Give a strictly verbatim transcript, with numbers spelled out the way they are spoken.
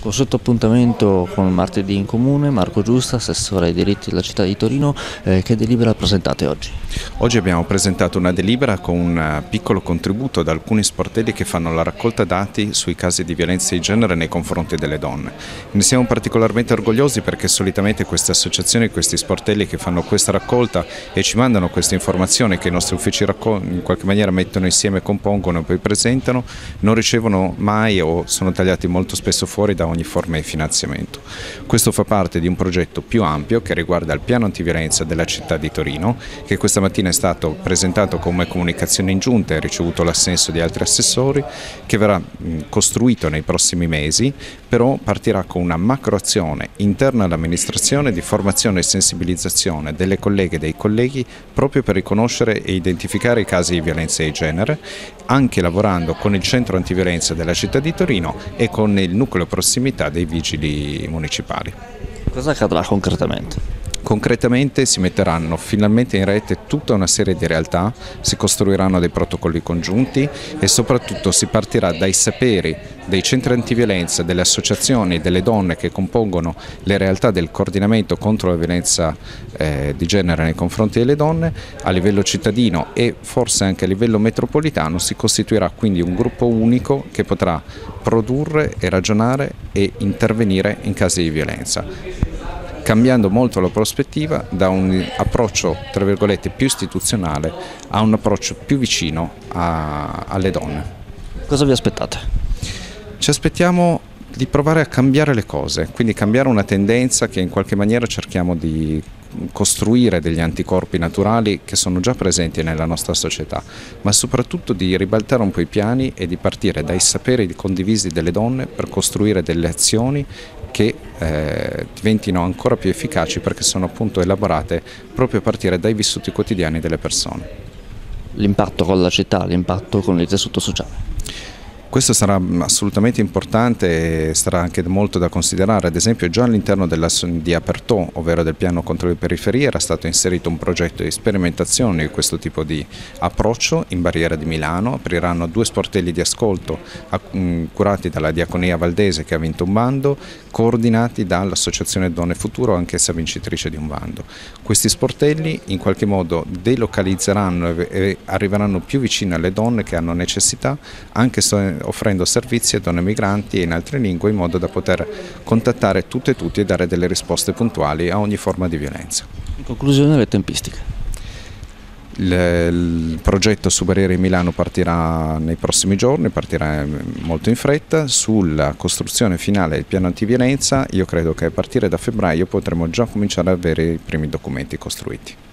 Consueto appuntamento con Martedì in Comune, Marco Giusta, assessore ai diritti della città di Torino. Eh, che delibera presentate oggi? Oggi abbiamo presentato una delibera con un piccolo contributo da alcuni sportelli che fanno la raccolta dati sui casi di violenza di genere nei confronti delle donne. Ne siamo particolarmente orgogliosi perché solitamente queste associazioni, questi sportelli che fanno questa raccolta e ci mandano queste informazioni che i nostri uffici in qualche maniera mettono insieme, compongono e poi presentano, non ricevono mai o sono tagliati molto spesso fuori da ogni forma di finanziamento. Questo fa parte di un progetto più ampio che riguarda il piano antiviolenza della città di Torino, che questa mattina è stato presentato come comunicazione in giunta e ha ricevuto l'assenso di altri assessori, che verrà costruito nei prossimi mesi, però partirà con una macroazione interna all'amministrazione di formazione e sensibilizzazione delle colleghe e dei colleghi proprio per riconoscere e identificare i casi di violenza di genere, anche lavorando con il centro antiviolenza della città di Torino e con il nucleo prossimità dei vigili municipali. Cosa accadrà concretamente? Concretamente si metteranno finalmente in rete tutta una serie di realtà, si costruiranno dei protocolli congiunti e soprattutto si partirà dai saperi dei centri antiviolenza, delle associazioni, delle donne che compongono le realtà del coordinamento contro la violenza eh, di genere nei confronti delle donne. A livello cittadino e forse anche a livello metropolitano si costituirà quindi un gruppo unico che potrà produrre e ragionare e intervenire in casi di violenza, cambiando molto la prospettiva da un approccio tra virgolette più istituzionale a un approccio più vicino a, alle donne. Cosa vi aspettate? Ci aspettiamo di provare a cambiare le cose, quindi cambiare una tendenza che in qualche maniera cerchiamo di costruire degli anticorpi naturali che sono già presenti nella nostra società, ma soprattutto di ribaltare un po' i piani e di partire dai saperi condivisi delle donne per costruire delle azioni che eh, diventino ancora più efficaci perché sono appunto elaborate proprio a partire dai vissuti quotidiani delle persone. L'impatto con la città, l'impatto con il tessuto sociale. Questo sarà assolutamente importante e sarà anche molto da considerare. Ad esempio già all'interno di Apertò, ovvero del piano contro le periferie, era stato inserito un progetto di sperimentazione di questo tipo di approccio in Barriera di Milano. Apriranno due sportelli di ascolto curati dalla Diaconia Valdese, che ha vinto un bando, coordinati dall'Associazione Donne Futuro, anch'essa vincitrice di un bando. Questi sportelli in qualche modo delocalizzeranno e arriveranno più vicino alle donne che hanno necessità, anche se offrendo servizi a donne migranti e in altre lingue, in modo da poter contattare tutte e tutti e dare delle risposte puntuali a ogni forma di violenza. In conclusione, le tempistiche. Il, il progetto su Barriere di Milano partirà nei prossimi giorni, partirà molto in fretta. Sulla costruzione finale del piano antiviolenza io credo che a partire da febbraio potremo già cominciare ad avere i primi documenti costruiti.